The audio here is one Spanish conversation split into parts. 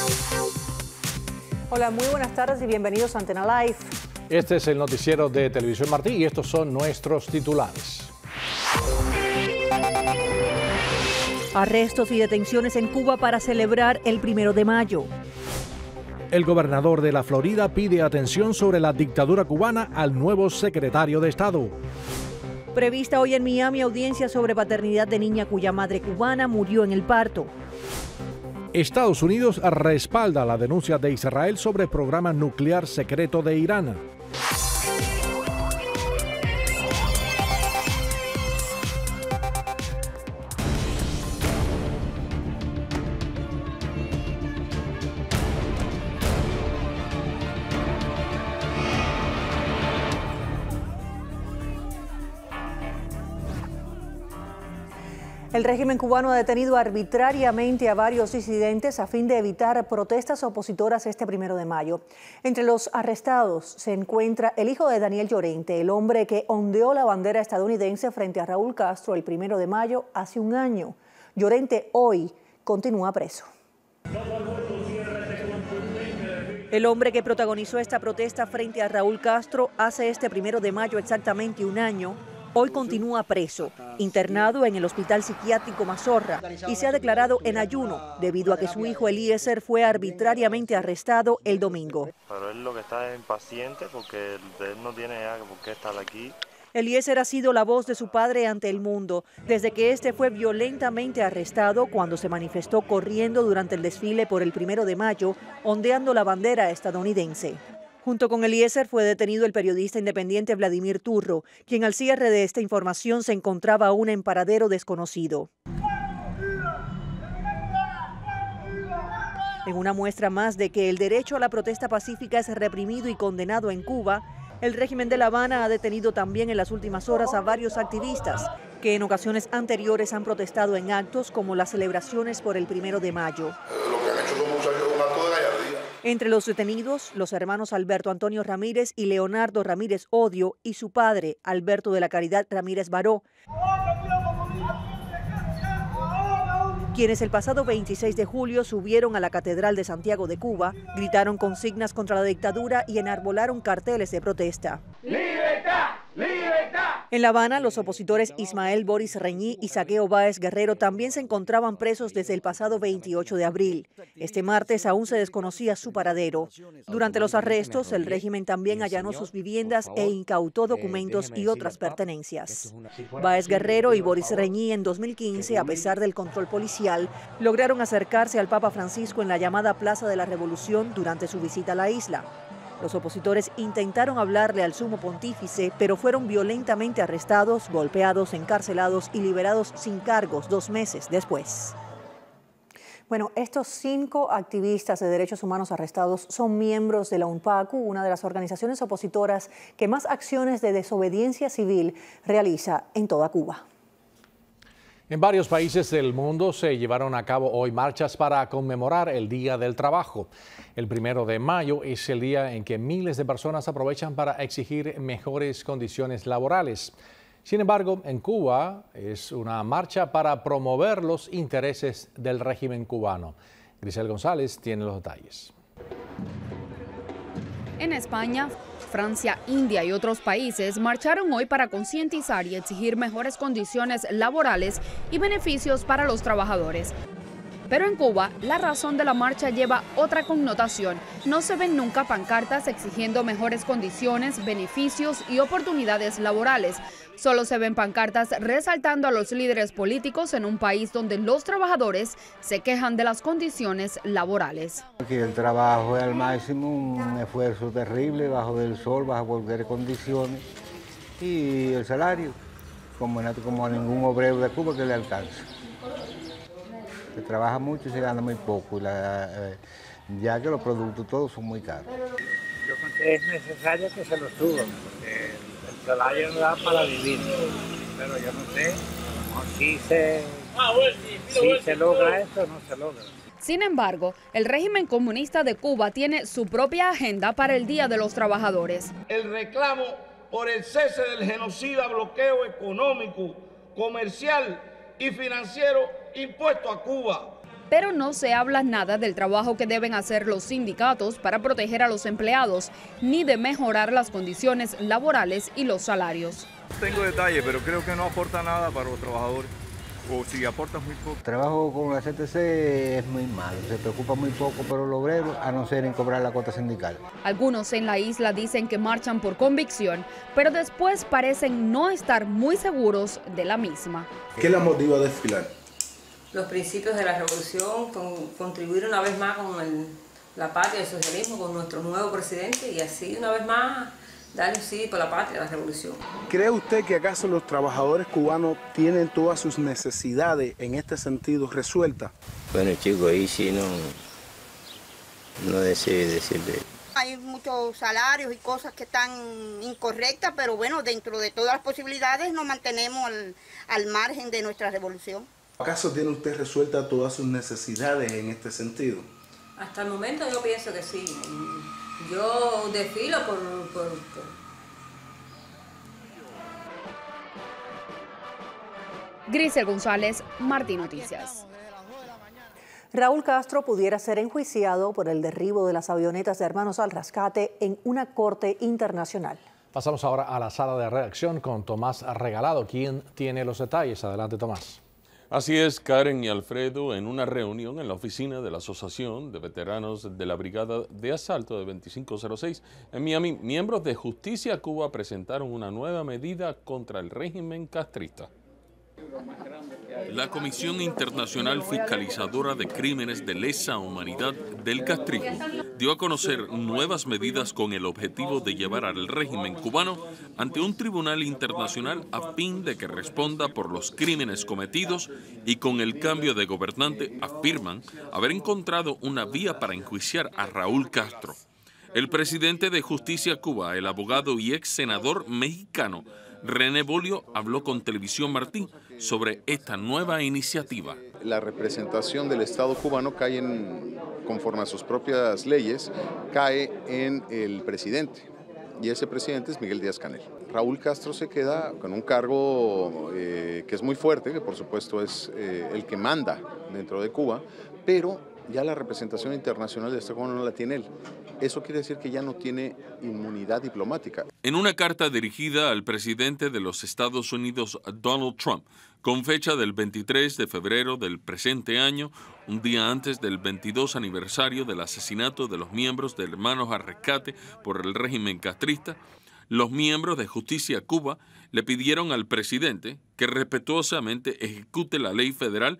Hola, muy buenas tardes y bienvenidos a Antena Live. Este es el noticiero de Televisión Martí y estos son nuestros titulares. Arrestos y detenciones en Cuba para celebrar el 1 de mayo. El gobernador de la Florida pide atención sobre la dictadura cubana al nuevo secretario de Estado. Prevista hoy en Miami audiencia sobre paternidad de niña cuya madre cubana murió en el parto. Estados Unidos respalda la denuncia de Israel sobre programa nuclear secreto de Irán. El régimen cubano ha detenido arbitrariamente a varios disidentes a fin de evitar protestas opositoras este 1 de mayo. Entre los arrestados se encuentra el hijo de Daniel Llorente, el hombre que ondeó la bandera estadounidense frente a Raúl Castro el 1 de mayo hace un año. Llorente hoy continúa preso. El hombre que protagonizó esta protesta frente a Raúl Castro hace este 1 de mayo exactamente un año, hoy continúa preso, internado en el Hospital Psiquiátrico Mazorra y se ha declarado en ayuno debido a que su hijo Eliezer fue arbitrariamente arrestado el domingo. Pero él lo que está es impaciente porque él no tiene ya por qué estar aquí. Eliezer ha sido la voz de su padre ante el mundo desde que este fue violentamente arrestado cuando se manifestó corriendo durante el desfile por el 1 de mayo, ondeando la bandera estadounidense. Junto con Eliezer fue detenido el periodista independiente Vladimir Turro, quien al cierre de esta información se encontraba aún en paradero desconocido. En una muestra más de que el derecho a la protesta pacífica es reprimido y condenado en Cuba, el régimen de La Habana ha detenido también en las últimas horas a varios activistas que en ocasiones anteriores han protestado en actos como las celebraciones por el 1 de mayo. Lo que han hecho como un acto de gallardía. Entre los detenidos, los hermanos Alberto Antonio Ramírez y Leonardo Ramírez Odio y su padre, Alberto de la Caridad Ramírez Baró, quienes el pasado 26 de julio subieron a la Catedral de Santiago de Cuba, gritaron consignas contra la dictadura y enarbolaron carteles de protesta. ¡Libertad! ¡Libertad! En La Habana, los opositores Ismael Boris Reñí y Zaqueo Báez Guerrero también se encontraban presos desde el pasado 28 de abril. Este martes aún se desconocía su paradero. Durante los arrestos, el régimen también allanó sus viviendas e incautó documentos y otras pertenencias. Báez Guerrero y Boris Reñí en 2015, a pesar del control policial, lograron acercarse al Papa Francisco en la llamada Plaza de la Revolución durante su visita a la isla. Los opositores intentaron hablarle al sumo pontífice, pero fueron violentamente arrestados, golpeados, encarcelados y liberados sin cargos 2 meses después. Bueno, estos 5 activistas de derechos humanos arrestados son miembros de la UNPACU, una de las organizaciones opositoras que más acciones de desobediencia civil realiza en toda Cuba. En varios países del mundo se llevaron a cabo hoy marchas para conmemorar el Día del Trabajo. El 1 de mayo es el día en que miles de personas aprovechan para exigir mejores condiciones laborales. Sin embargo, en Cuba es una marcha para promover los intereses del régimen cubano. Grisel González tiene los detalles. En España, Francia, India y otros países marcharon hoy para concientizar y exigir mejores condiciones laborales y beneficios para los trabajadores. Pero en Cuba, la razón de la marcha lleva otra connotación. No se ven nunca pancartas exigiendo mejores condiciones, beneficios y oportunidades laborales. Solo se ven pancartas resaltando a los líderes políticos en un país donde los trabajadores se quejan de las condiciones laborales. Aquí el trabajo es al máximo, un esfuerzo terrible, bajo del sol, bajo cualquier condiciones. Y el salario, como a ningún obrero de Cuba que le alcanza. Se trabaja mucho y se gana muy poco, ya que los productos todos son muy caros. Yo creo que es necesario que se lo suban, porque el salario no da para vivir, pero yo no sé, a lo mejor si se logra eso o no se logra. Sin embargo, el régimen comunista de Cuba tiene su propia agenda para el Día de los Trabajadores. El reclamo por el cese del genocida bloqueo económico, comercial y financiero impuesto a Cuba. pero no se habla nada del trabajo que deben hacer los sindicatos para proteger a los empleados, ni de mejorar las condiciones laborales y los salarios. Tengo detalles, pero creo que no aporta nada para los trabajadores, o si aporta muy poco. El trabajo con la CTC es muy malo, se preocupa muy poco por los obreros, a no ser en cobrar la cuota sindical. Algunos en la isla dicen que marchan por convicción, pero después parecen no estar muy seguros de la misma. ¿Qué la motiva a desfilar? Los principios de la revolución, contribuir una vez más con la patria del socialismo, con nuestro nuevo presidente y así una vez más darle sí por la patria, la revolución. ¿Cree usted que acaso los trabajadores cubanos tienen todas sus necesidades en este sentido resueltas? Bueno, chicos, ahí sí no deseo decirle. Hay muchos salarios y cosas que están incorrectas, pero bueno, dentro de todas las posibilidades nos mantenemos al margen de nuestra revolución. ¿Acaso tiene usted resueltas todas sus necesidades en este sentido? Hasta el momento yo pienso que sí. Yo desfilo por... Grisel González, Martín Noticias. Raúl Castro pudiera ser enjuiciado por el derribo de las avionetas de Hermanos al Rescate en una corte internacional. Pasamos ahora a la sala de redacción con Tomás Regalado, quien tiene los detalles. Adelante, Tomás. Así es, Karen y Alfredo, en una reunión en la oficina de la Asociación de Veteranos de la Brigada de Asalto de 2506 en Miami, miembros de Justicia Cuba presentaron una nueva medida contra el régimen castrista. La Comisión Internacional Fiscalizadora de Crímenes de Lesa Humanidad del castrismo dio a conocer nuevas medidas con el objetivo de llevar al régimen cubano ante un tribunal internacional a fin de que responda por los crímenes cometidos y con el cambio de gobernante afirman haber encontrado una vía para enjuiciar a Raúl Castro. El presidente de Justicia Cuba, el abogado y ex senador mexicano René Bolio, habló con Televisión Martín sobre esta nueva iniciativa. La representación del Estado cubano cae conforme a sus propias leyes, cae en el presidente, y ese presidente es Miguel Díaz-Canel. Raúl Castro se queda con un cargo que es muy fuerte, que por supuesto es el que manda dentro de Cuba, pero ya la representación internacional de este cubano no la tiene él. Eso quiere decir que ya no tiene inmunidad diplomática. En una carta dirigida al presidente de los Estados Unidos, Donald Trump, con fecha del 23 de febrero del presente año, un día antes del 22 aniversario del asesinato de los miembros de Hermanos al Rescate por el régimen castrista, los miembros de Justicia Cuba le pidieron al presidente que respetuosamente ejecute la ley federal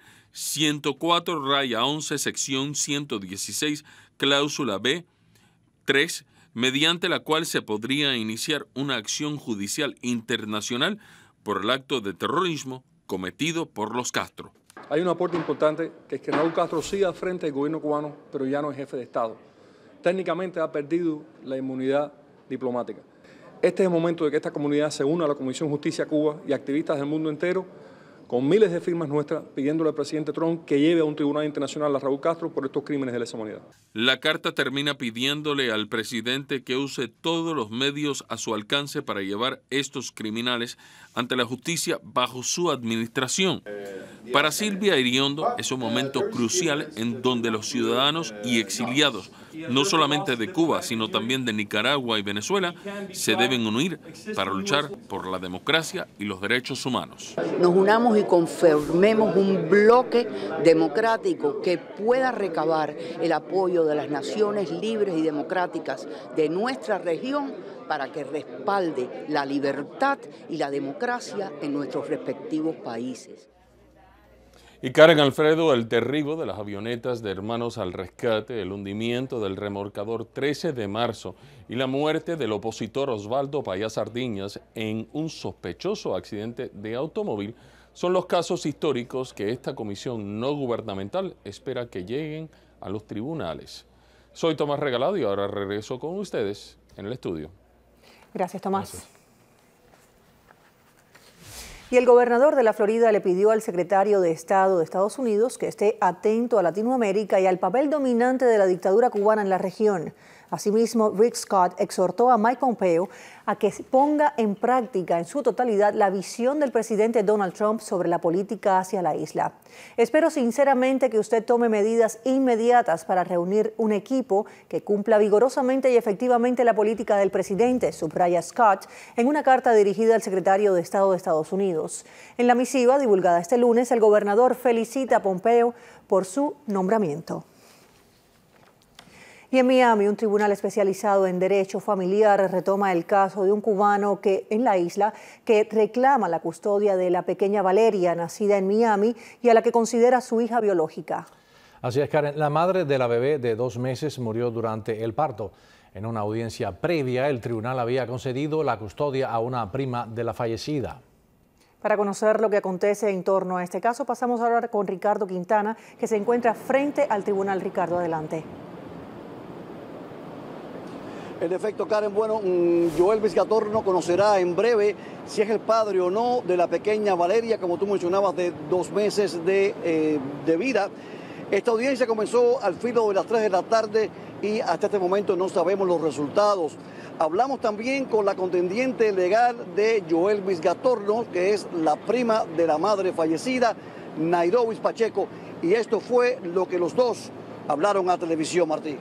104-11, sección 116, cláusula B, 3, mediante la cual se podría iniciar una acción judicial internacional por el acto de terrorismo cometido por los Castro. Hay un aporte importante, que es que Raúl Castro sigue al frente del gobierno cubano, pero ya no es jefe de Estado. Técnicamente ha perdido la inmunidad diplomática. Este es el momento de que esta comunidad se una a la Comisión Justicia Cuba y activistas del mundo entero, con miles de firmas nuestras, pidiéndole al presidente Trump que lleve a un tribunal internacional a Raúl Castro por estos crímenes de lesa humanidad. La carta termina pidiéndole al presidente que use todos los medios a su alcance para llevar estos criminales ante la justicia bajo su administración. Para Silvia Iriondo es un momento crucial en donde los ciudadanos y exiliados, no solamente de Cuba, sino también de Nicaragua y Venezuela, se deben unir para luchar por la democracia y los derechos humanos. Nos unamos y conformemos un bloque democrático que pueda recabar el apoyo de las naciones libres y democráticas de nuestra región para que respalde la libertad y la democracia en nuestros respectivos países. Y Karen, Alfredo, el derribo de las avionetas de Hermanos al Rescate, el hundimiento del remolcador 13 de marzo y la muerte del opositor Osvaldo Payá Sardiñas en un sospechoso accidente de automóvil son los casos históricos que esta comisión no gubernamental espera que lleguen a los tribunales. Soy Tomás Regalado y ahora regreso con ustedes en el estudio. Gracias, Tomás. Gracias. Y el gobernador de la Florida le pidió al secretario de Estado de Estados Unidos que esté atento a Latinoamérica y al papel dominante de la dictadura cubana en la región. Asimismo, Rick Scott exhortó a Mike Pompeo a que ponga en práctica en su totalidad la visión del presidente Donald Trump sobre la política hacia la isla. Espero sinceramente que usted tome medidas inmediatas para reunir un equipo que cumpla vigorosamente y efectivamente la política del presidente, subraya Scott en una carta dirigida al secretario de Estado de Estados Unidos. En la misiva divulgada este lunes, el gobernador felicita a Pompeo por su nombramiento. Y en Miami, un tribunal especializado en derecho familiar retoma el caso de un cubano en la isla que reclama la custodia de la pequeña Valeria, nacida en Miami, y a la que considera su hija biológica. Así es, Karen. La madre de la bebé de 2 meses murió durante el parto. En una audiencia previa, el tribunal había concedido la custodia a una prima de la fallecida. Para conocer lo que acontece en torno a este caso, pasamos a hablar con Ricardo Quintana, que se encuentra frente al tribunal. Ricardo, adelante. En efecto, Karen, bueno, Joelvis Gatorno conocerá en breve si es el padre o no de la pequeña Valeria, como tú mencionabas, de 2 meses de vida. Esta audiencia comenzó al filo de las 3 de la tarde y hasta este momento no sabemos los resultados. Hablamos también con la contendiente legal de Joelvis Gatorno, que es la prima de la madre fallecida, Nairobi Pacheco, y esto fue lo que los dos hablaron a televisión, Martí.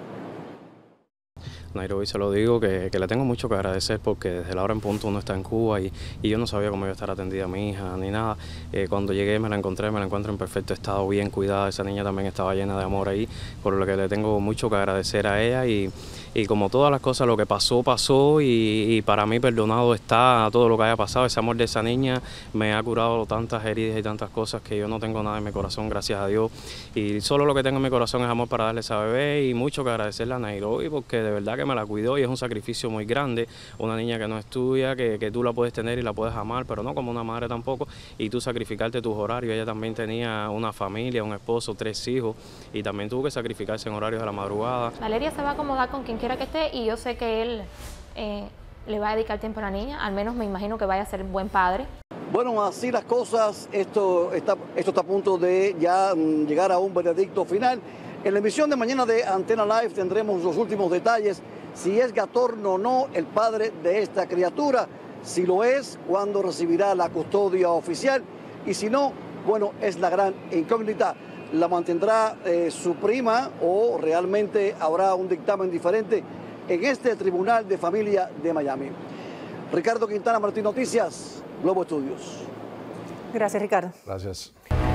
Nairobi, se lo digo, que le tengo mucho que agradecer porque desde la hora en punto uno está en Cuba y yo no sabía cómo iba a estar atendida a mi hija ni nada. Cuando llegué me la encuentro en perfecto estado, bien cuidada. Esa niña también estaba llena de amor ahí, por lo que le tengo mucho que agradecer a ella y como todas las cosas, lo que pasó, pasó y para mí perdonado está todo lo que haya pasado. Ese amor de esa niña me ha curado tantas heridas y tantas cosas que yo no tengo nada en mi corazón, gracias a Dios. Y solo lo que tengo en mi corazón es amor para darle a esa bebé y mucho que agradecerle a Nairobi porque de verdad que me la cuidó y es un sacrificio muy grande. Una niña que no es tuya, que tú la puedes tener y la puedes amar, pero no como una madre tampoco, y tú sacrificarte tus horarios. Ella también tenía una familia, un esposo, 3 hijos y también tuvo que sacrificarse en horarios de la madrugada. Valeria se va a acomodar con quien quiera que esté y yo sé que él le va a dedicar tiempo a la niña, al menos me imagino que vaya a ser buen padre. Bueno, así las cosas, esto está a punto de ya llegar a un veredicto final. En la emisión de mañana de Antena Live tendremos los últimos detalles, si es Gatorno o no el padre de esta criatura, si lo es, cuándo recibirá la custodia oficial y si no, bueno, es la gran incógnita. ¿La mantendrá su prima o realmente habrá un dictamen diferente en este Tribunal de Familia de Miami? Ricardo Quintana, Martín Noticias, Globo Estudios. Gracias, Ricardo. Gracias.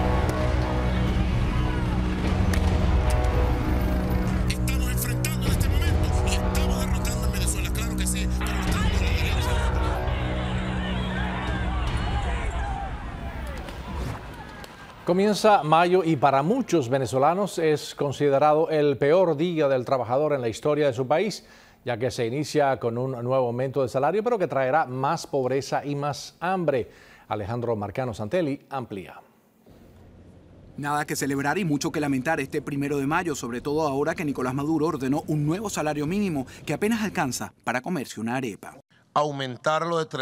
Estamos enfrentando en este momento y estamos derrotando en Venezuela, claro que sí. Comienza mayo y para muchos venezolanos es considerado el peor día del trabajador en la historia de su país, ya que se inicia con un nuevo aumento de salario, pero que traerá más pobreza y más hambre. Alejandro Marcano Santelli amplía. Nada que celebrar y mucho que lamentar este 1 de mayo, sobre todo ahora que Nicolás Maduro ordenó un nuevo salario mínimo que apenas alcanza para comerse una arepa. Aumentarlo de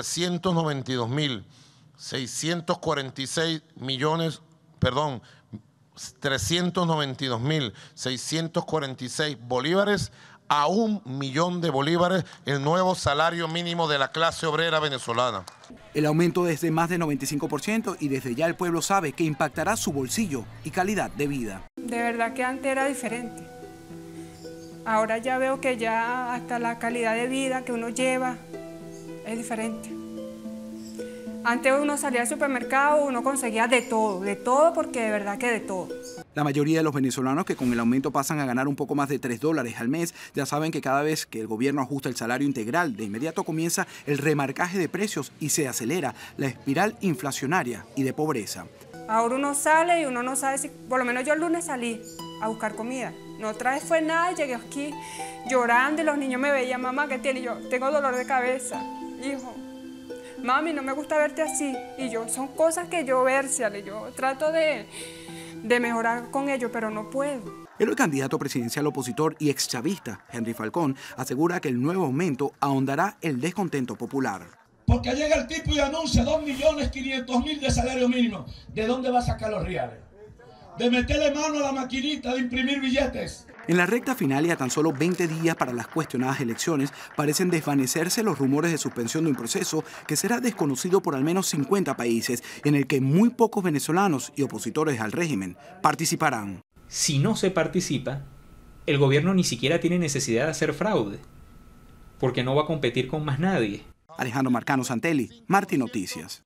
392.646 bolívares a 1.000.000 de bolívares, el nuevo salario mínimo de la clase obrera venezolana. El aumento es de más de 95% y desde ya el pueblo sabe que impactará su bolsillo y calidad de vida. De verdad que antes era diferente. Ahora ya veo que ya hasta la calidad de vida que uno lleva es diferente. Antes uno salía al supermercado, uno conseguía de todo porque de verdad que de todo. La mayoría de los venezolanos que con el aumento pasan a ganar un poco más de $3 al mes, ya saben que cada vez que el gobierno ajusta el salario integral, de inmediato comienza el remarcaje de precios y se acelera la espiral inflacionaria y de pobreza. Ahora uno sale y uno no sabe si, por lo menos yo el lunes salí a buscar comida. No otra vez fue nada, llegué aquí llorando y los niños me veían, mamá, ¿qué tiene? Y yo, tengo dolor de cabeza, hijo. Mami, no me gusta verte así. Y yo, son cosas que yo yo trato de mejorar con ello, pero no puedo. El candidato presidencial opositor y exchavista, Henry Falcón, asegura que el nuevo aumento ahondará el descontento popular. Porque llega el tipo y anuncia 2.500.000 de salario mínimo. ¿De dónde va a sacar los reales? De meterle mano a la maquinita de imprimir billetes. En la recta final y a tan solo 20 días para las cuestionadas elecciones, parecen desvanecerse los rumores de suspensión de un proceso que será desconocido por al menos 50 países, en el que muy pocos venezolanos y opositores al régimen participarán. Si no se participa, el gobierno ni siquiera tiene necesidad de hacer fraude, porque no va a competir con más nadie. Alejandro Marcano Santelli, Martí Noticias.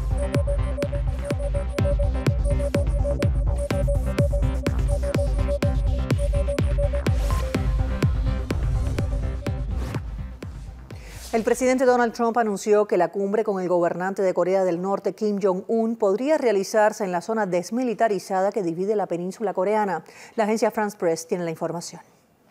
El presidente Donald Trump anunció que la cumbre con el gobernante de Corea del Norte, Kim Jong-un, podría realizarse en la zona desmilitarizada que divide la península coreana. La agencia France Press tiene la información.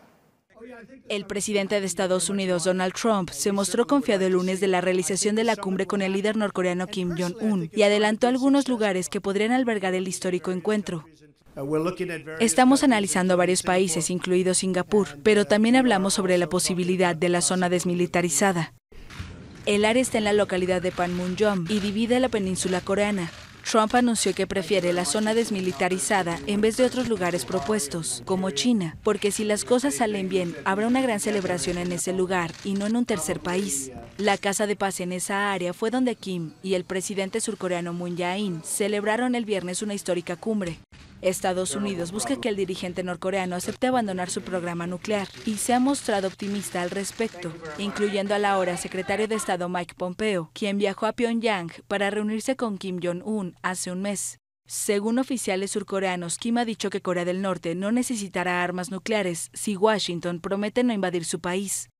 El presidente de Estados Unidos, Donald Trump, se mostró confiado el lunes de la realización de la cumbre con el líder norcoreano Kim Jong-un y adelantó algunos lugares que podrían albergar el histórico encuentro. Estamos analizando varios países, incluido Singapur, pero también hablamos sobre la posibilidad de la zona desmilitarizada. El área está en la localidad de Panmunjom y divide la península coreana. Trump anunció que prefiere la zona desmilitarizada en vez de otros lugares propuestos, como China, porque si las cosas salen bien, habrá una gran celebración en ese lugar y no en un tercer país. La casa de paz en esa área fue donde Kim y el presidente surcoreano Moon Jae-in celebraron el viernes una histórica cumbre. Estados Unidos busca que el dirigente norcoreano acepte abandonar su programa nuclear y se ha mostrado optimista al respecto, incluyendo al ahora secretario de Estado Mike Pompeo, quien viajó a Pyongyang para reunirse con Kim Jong-un hace un mes. Según oficiales surcoreanos, Kim ha dicho que Corea del Norte no necesitará armas nucleares si Washington promete no invadir su país.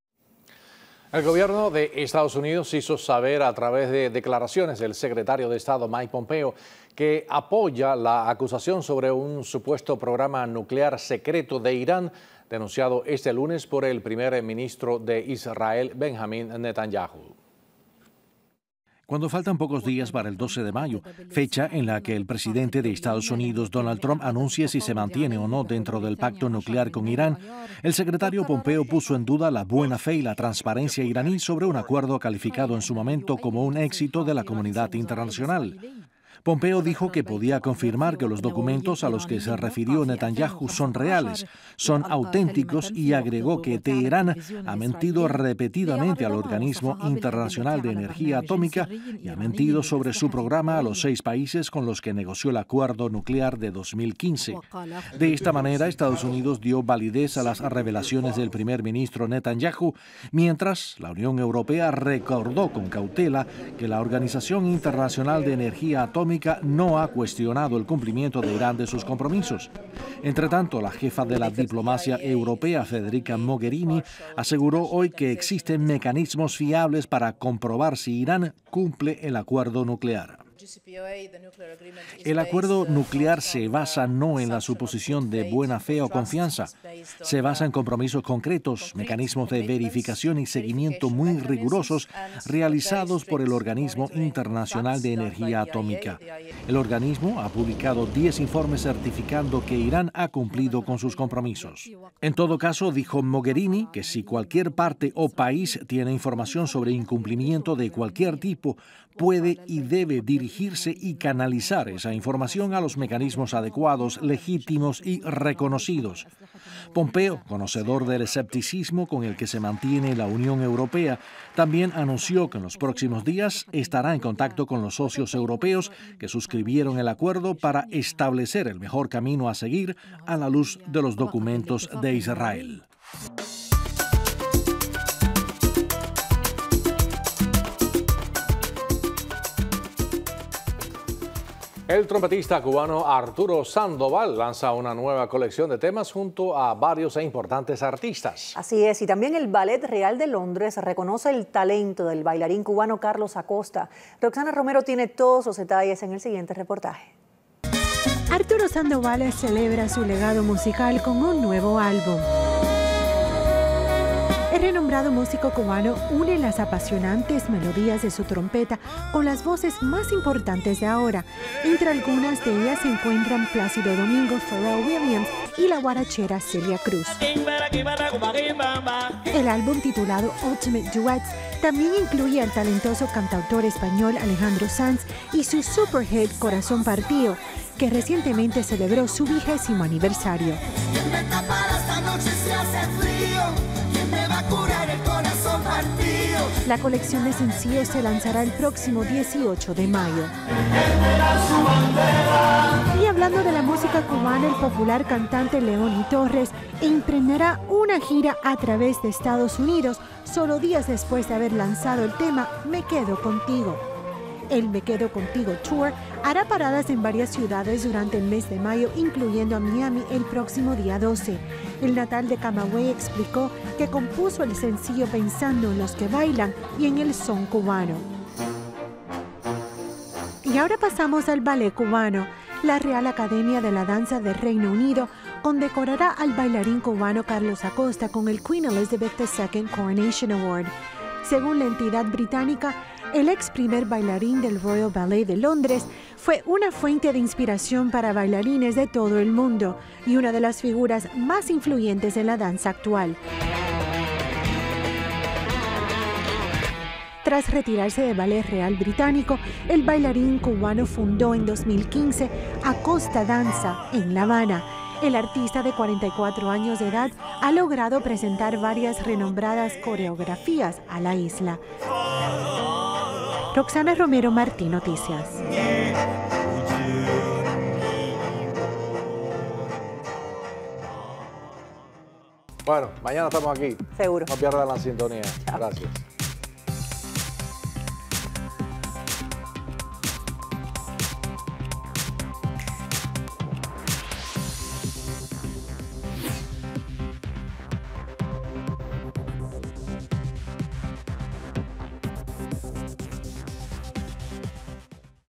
El gobierno de Estados Unidos hizo saber a través de declaraciones del secretario de Estado Mike Pompeo que apoya la acusación sobre un supuesto programa nuclear secreto de Irán denunciado este lunes por el primer ministro de Israel, Benjamin Netanyahu. Cuando faltan pocos días para el 12 de mayo, fecha en la que el presidente de Estados Unidos, Donald Trump, anuncie si se mantiene o no dentro del pacto nuclear con Irán, el secretario Pompeo puso en duda la buena fe y la transparencia iraní sobre un acuerdo calificado en su momento como un éxito de la comunidad internacional. Pompeo dijo que podía confirmar que los documentos a los que se refirió Netanyahu son reales, son auténticos y agregó que Teherán ha mentido repetidamente al Organismo Internacional de Energía Atómica y ha mentido sobre su programa a los 6 países con los que negoció el acuerdo nuclear de 2015. De esta manera, Estados Unidos dio validez a las revelaciones del primer ministro Netanyahu, mientras la Unión Europea recordó con cautela que la Organización Internacional de Energía Atómica no ha cuestionado el cumplimiento de Irán de sus compromisos. Entre tanto, la jefa de la diplomacia europea, Federica Mogherini, aseguró hoy que existen mecanismos fiables para comprobar si Irán cumple el acuerdo nuclear. El acuerdo nuclear se basa no en la suposición de buena fe o confianza, se basa en compromisos concretos, mecanismos de verificación y seguimiento muy rigurosos realizados por el Organismo Internacional de Energía Atómica. El organismo ha publicado 10 informes certificando que Irán ha cumplido con sus compromisos. En todo caso, dijo Mogherini que si cualquier parte o país tiene información sobre incumplimiento de cualquier tipo, puede y debe dirigirse y canalizar esa información a los mecanismos adecuados, legítimos y reconocidos. Pompeo, conocedor del escepticismo con el que se mantiene la Unión Europea, también anunció que en los próximos días estará en contacto con los socios europeos que suscribieron el acuerdo para establecer el mejor camino a seguir a la luz de los documentos de Israel. El trompetista cubano Arturo Sandoval lanza una nueva colección de temas junto a varios e importantes artistas. Así es, y también el Ballet Real de Londres reconoce el talento del bailarín cubano Carlos Acosta. Roxana Romero tiene todos los detalles en el siguiente reportaje. Arturo Sandoval celebra su legado musical con un nuevo álbum. El renombrado músico cubano une las apasionantes melodías de su trompeta con las voces más importantes de ahora. Entre algunas de ellas se encuentran Plácido Domingo, Pharrell Williams y la guarachera Celia Cruz. El álbum titulado Ultimate Duets también incluye al talentoso cantautor español Alejandro Sanz y su superhit Corazón Partido, que recientemente celebró su 20º aniversario. La colección de sencillos se lanzará el próximo 18 de mayo. Y hablando de la música cubana, el popular cantante Leoni Torres emprenderá una gira a través de Estados Unidos solo días después de haber lanzado el tema Me Quedo Contigo. El Me Quedo Contigo Tour hará paradas en varias ciudades durante el mes de mayo, incluyendo a Miami el próximo día 12. El natal de Camagüey explicó que compuso el sencillo pensando en los que bailan y en el son cubano. Y ahora pasamos al ballet cubano. La Real Academia de la Danza del Reino Unido condecorará al bailarín cubano Carlos Acosta con el Queen Elizabeth II Coronation Award. Según la entidad británica, el ex primer bailarín del Royal Ballet de Londres fue una fuente de inspiración para bailarines de todo el mundo y una de las figuras más influyentes en la danza actual. Tras retirarse del Ballet Real Británico, el bailarín cubano fundó en 2015 Acosta Danza en La Habana. El artista de 44 años de edad ha logrado presentar varias renombradas coreografías a la isla. Roxana Romero Martín, Noticias. Bueno, mañana estamos aquí. Seguro. No pierdan la sintonía. Gracias.